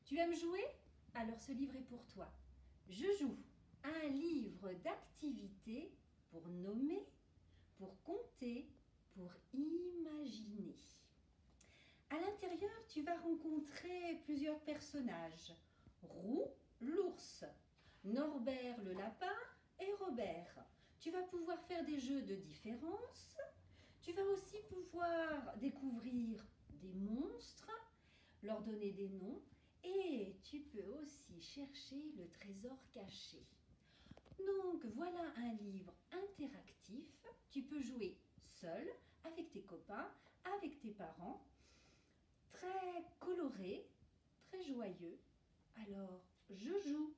Tu aimes jouer? Alors ce livre est pour toi. Je joue. Un livre d'activités pour nommer, pour compter, pour imaginer. À l'intérieur, tu vas rencontrer plusieurs personnages. Roux, l'ours, Norbert le lapin et Robert. Tu vas pouvoir faire des jeux de différence. Tu vas aussi pouvoir découvrir des monstres, leur donner des noms et tu peux aussi chercher le trésor caché. Donc voilà un livre interactif. Tu peux jouer seul, avec tes copains, avec tes parents. Très coloré, très joyeux. Alors, je joue.